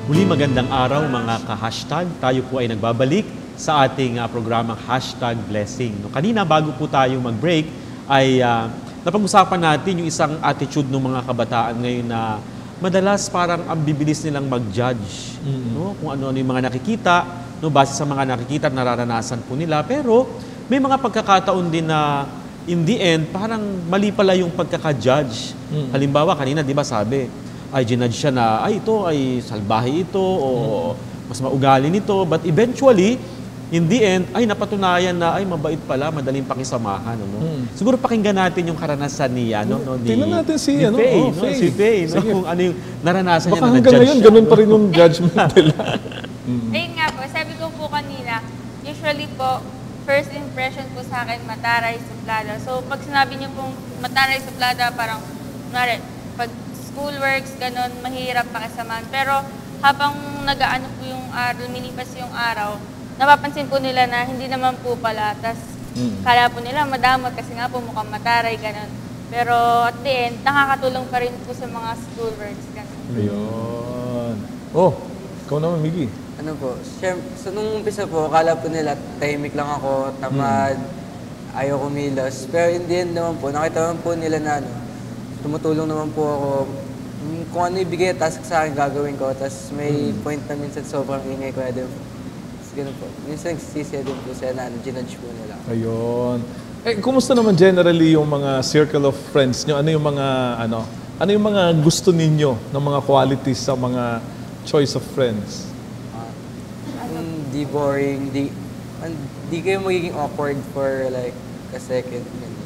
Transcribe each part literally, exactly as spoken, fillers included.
Muli magandang araw mga ka-hashtag. Tayo po ay nagbabalik sa ating uh, programang Hashtag Blessing. No, kanina bago po tayo mag-break ay uh, napag-usapan natin yung isang attitude ng mga kabataan ngayon na madalas parang ang bibilis nilang mag-judge. Mm-hmm. No? Kung ano-ano yung mga nakikita, no? Base sa mga nakikita at nararanasan po nila. Pero may mga pagkakataon din na in the end, parang mali pala yung pagkaka-judge. Mm-hmm. Halimbawa, kanina di ba sabi, ay ginudge siya na, ay ito ay salbahe ito o mas maugali nito. But eventually, in the end, ay napatunayan na, ay mabait pala, madaling pakisamahan. Ano? Hmm. Siguro pakinggan natin yung karanasan ni, ano, no, ni, tingnan natin si, ni ano, Faye, oh, no? Faye. Si Faye, no? Kung ano yung naranasan baka niya na hanggang na-judge ngayon, siya. ganun pa rin yung judgment nila. mm. Ayun nga po, sabi ko po kanina, usually po, first impression po sa akin, mataray suplada. So, pag sinabi niyo pong mataray suplada, parang, kunwari, pag schoolworks, ganun, mahirap pakisamahan. Pero habang nag-aano po yung araw, lumilipas yung araw, napapansin po nila na hindi naman po pala. Tapos mm. kala po nila madamot kasi nga po mukhang mataray, ganun. Pero at the end, nakakatulong pa rin po sa mga schoolworks, ganun. Ayun. Oh, ikaw naman, Miggy. Ano po, syempre, so nung umpisa po, akala po nila tahimik lang ako, tamad, mm. ayaw kumilos. Pero in the end naman po, nakita naman po nila na ano, tumutulong naman po ako. Kung ano ibigay task sa akin, gagawin ko. Tapos may hmm. point na minsan sobrang ingay ko. Din po. Tapos ganun po. Minsan nagsisisiya din po sila na ano, ginudge po nila. Ayun. Eh, kumusta naman generally yung mga circle of friends nyo? Ano yung mga, ano, ano yung mga gusto ninyo ng mga qualities sa mga choice of friends? Uh, um, di boring, di, um, di kayo magiging awkward for like a second.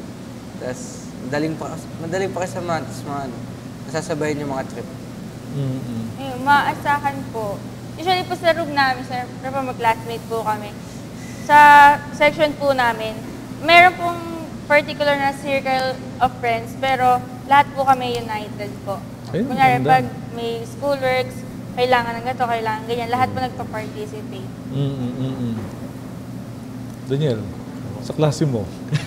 Tapos madaling pa, madaling pa kasama. Tapos mga ano, sasabayin yung mga trip. Mm-hmm. Ayun, maasahan po. Usually po sa room namin, sa room mag-classmate po kami. Sa section po namin, meron pong particular na circle of friends, pero lahat po kami united po. Ayun, kunyari, ganda. pag may schoolworks, kailangan ng gato, kailangan ganyan, lahat po nagpa-participate. Mm-hmm. Daniel, sa klase mo?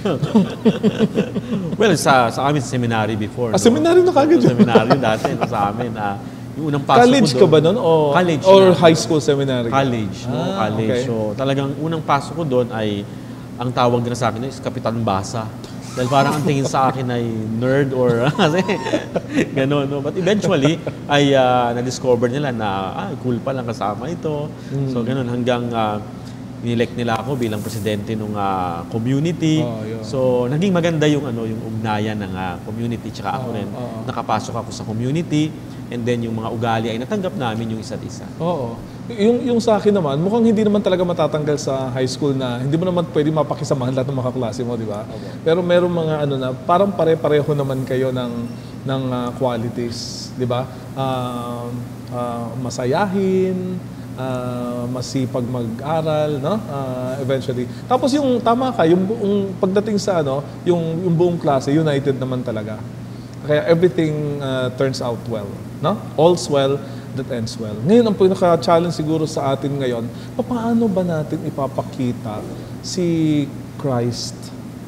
Well, sa sa amin sa seminary before. Ah, no? seminary na kagad yun? Seminary dati no, sa amin. Uh, yung unang pasok College ko doon. ka ba nun? O, College or na. high school seminary? College. No? Ah, College. okay. So, talagang unang pasok ko doon ay, ang tawag nila sa akin is Kapitan Basa. Dahil parang ang tingin sa akin ay nerd or kasi gano'n. No? But eventually, ay uh, na-discover nila na ah, cool pa lang kasama ito. Mm. So, gano'n hanggang uh, inelect nila ako bilang presidente ng uh, community. Oh, so, naging maganda yung ano yung ugnayan ng uh, community. Tsaka ako oh, rin, oh, oh. nakapasok ako sa community. And then, yung mga ugali ay natanggap namin yung isa't isa. Oo. Yung, yung sa akin naman, mukhang hindi naman talaga matatanggal sa high school na hindi mo naman pwede mapakisamahan lahat ng mga kaklase mo, di ba? Okay. Pero meron mga ano na, parang pare-pareho naman kayo ng, ng uh, qualities, di ba? Uh, uh, masayahin, Uh, masipag mag-aral, no? Uh, eventually. Tapos yung tama ka, yung buong pagdating sa ano, yung yung buong klase united naman talaga. Kaya everything uh, turns out well, no? All's well that ends well. Ngayon ang pinaka-challenge siguro sa atin ngayon, paano ba natin ipapakita si Christ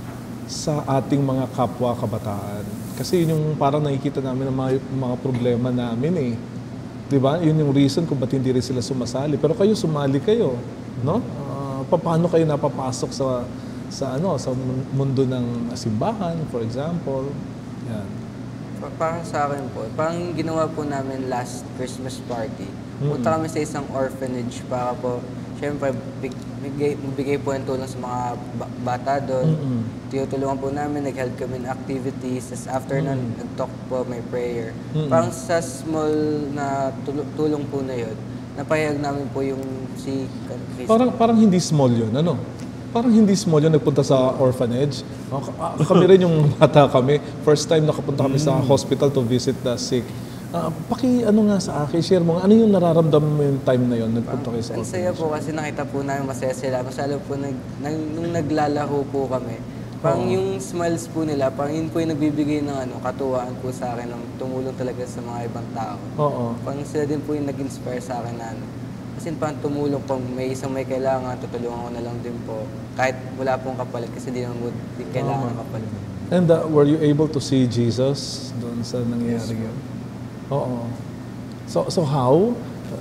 sa ating mga kapwa kabataan? Kasi yun yung parang nakikita namin ng mga, mga problema namin eh. Diba? Yun yung reason kung ba't hindi rin sila sumasali. Pero kayo, sumali kayo. No? Uh, paano kayo napapasok sa sa ano sa mundo ng simbahan, for example? Yan. Para sa akin po, parang ginawa po namin last Christmas party. Mm-hmm. Punta kami sa isang orphanage para po, syempre, big, bigay, bigay po yung tulong sa mga bata doon. Mm-hmm. Tinutulungan po namin, nag-help kami ng activities. Tapos after mm-hmm. nun, nag-talk po, may prayer. Mm-hmm. Parang sa small na tul- tulong po na yun, napahayag namin po yung si Christ. Parang, parang hindi small yun, ano? Parang hindi small yun, nagpunta sa orphanage. Kami rin yung bata kami. First time nakapunta kami mm-hmm. sa hospital to visit the sick. Uh, paki ano nga sa akin, share mo, ano yung nararamdaman mo yung time na yun, nagpunta kayo sa orphanage? Ang saya po kasi nakita po namin masaya sila. Masalo po, nag, nag, nung naglalaho po kami, parang oh. yung smiles po nila, parang yun po yung nagbibigay ng ano, katuwaan po sa akin, ng tumulong talaga sa mga ibang tao. Oo. Parang sila din po yung nag-inspire sa akin na ano. Kasi parang tumulong po, may isang may kailangan, tutulungan ko na lang din po. Kahit wala pong kapalit kasi di naman di kailangan ng kapalit. And uh, were you able to see Jesus doon sa nangyayari yun? Oo. So, so how?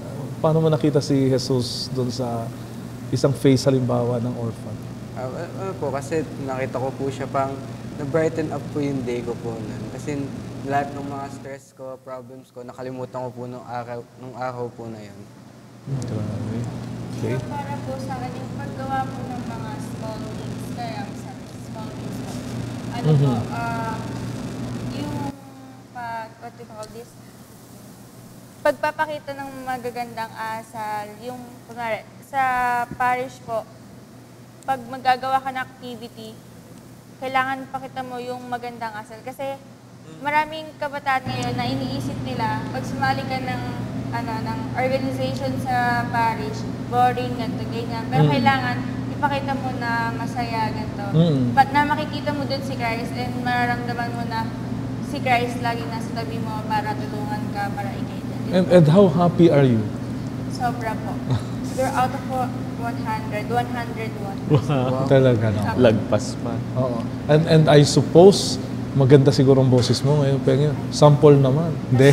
paano mo nakita si Jesus doon sa isang face halimbawa ng orphan? Ah, ano po, kasi nakita ko po siya pang na-brighten up po yung day ko po nun. Kasi lahat ng mga stress ko, problems ko, nakalimutan ko po nung araw, nung araw po na yun. Hmm, grabe. Okay. So, para po sa akin, yung paggawa po ng mga small things, kaya sabi, small things po. Ano po, Mhm. ah, yung, pa, what do you call this? Pagpapakita ng magagandang asal, yung, kunwari, sa parish po, pag magagawa ka ng activity, kailangan pakita mo yung magandang asal. Kasi maraming kabataan ngayon na iniisip nila, pag sumali ka ng, ano, ng organization sa parish, boring, ganito, ganyan. Pero Mm. kailangan ipakita mo na masaya, ganito. Mm. But na makikita mo dun si Christ and mararamdaman mo na si Christ lagi nasa tabi mo para tulungan ka, para ikay And, and how happy are you? Sobra po. You're out of one hundred, one hundred one. Wow. Talaga, no? Lagpas pa. Oo. And, and I suppose, maganda siguro ang boses mo ngayon. Pero sample naman. Hindi.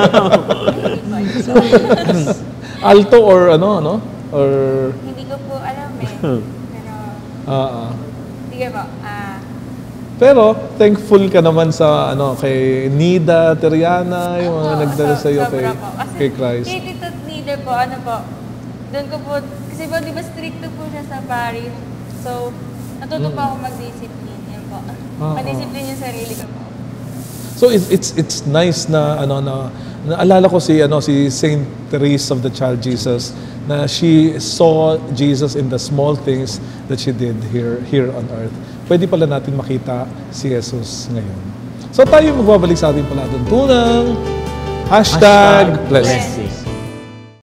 Alto or ano, ano? Or, Hindi ko po alam eh. Pero, ah, ah. sige po. Ah, Pero, thankful ka naman sa, ano, kay Nida, Teriana, yung mga oo, nagdala so- sa iyo sobra kay, po. Kasi kay Christ. Kay Tito Nider po, ano po, doon ko po, kasi po, di ba stricto po siya sa Paris. So, natuto po ako mag-discipline. Yan po. Ah, Mag-discipline yung sarili ko po. So it's it's it's nice na ano na naalala ko si ano si Saint Therese of the Child Jesus na she saw Jesus in the small things that she did here here on earth. Pwede pala natin makita si Jesus ngayon. So tayo magbabalik sa ating palatuntunang hashtag, Hashtag blessing. blessing.